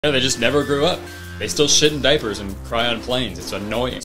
Yeah, they just never grew up. They still shit in diapers and cry on planes. It's annoying.